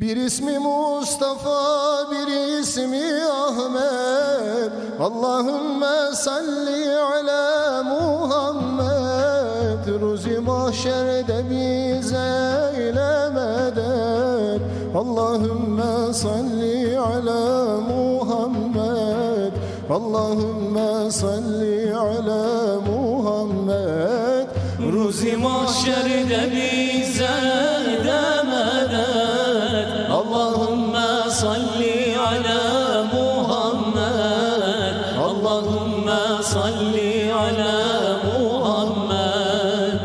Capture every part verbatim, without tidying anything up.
Bir ismi Mustafa, bir ismi Ahmet. Allahümme salli ala Muhammed. Ruzi mahşerde bize eyle medet. Allahümme salli ala Muhammed. Allahümme salli ala Muhammed. Ruzi mahşerde bize demedet. Allahümme salli ala Muhammed. Allahümme salli ala Muhammed.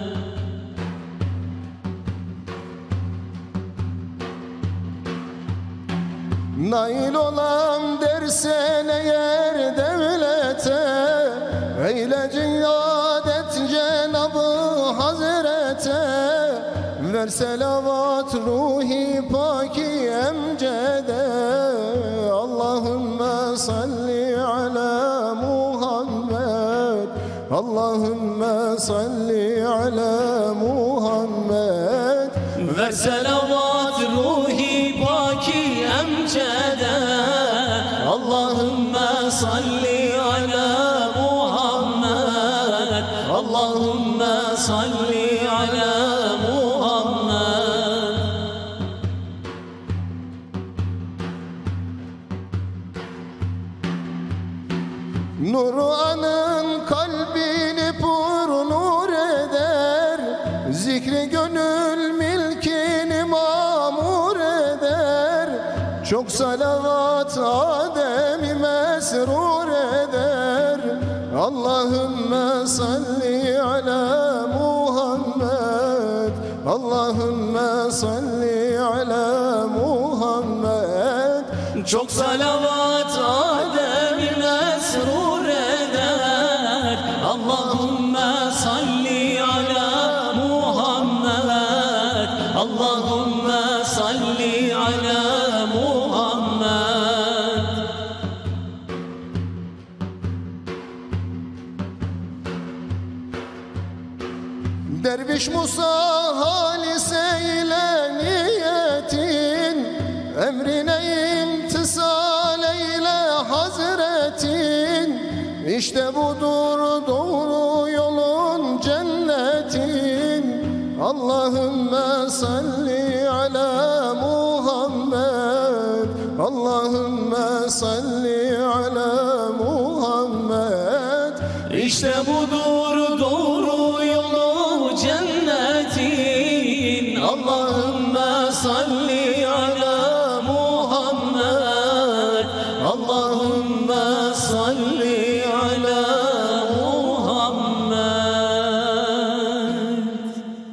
Nail olam dersen eğer devlete, eyle cihadet Cenab-ı Hazrete. Ver selavat ruhi paki emcede. Allahümme salli ala Muhammed. Allahümme salli ala Muhammed. Ver selavat ruhi paki emcede. Allahümme salli ala Muhammed. Allahümme salli ala Muhammed. Nuru anın kalbini pur nur eder. Zikri gönül milkini mamur eder. Çok salavat Adem'i mesrur eder. Allahümme salli ala Muhammed. Allahümme salli ala Muhammed. Çok salavat Adem'i mesrur eder. Allahümme salli ala Muhammed. Allahümme salli ala Muhammed. Derviş Musa halis eyle niyetin. Emrine imtisal eyle Hazretin. İşte budur doğru yolun cennetin. Allahümme salli ala Muhammed. Allahümme salli ala Muhammed. İşte budur doğru yolu cennetin. Allahümme salli ala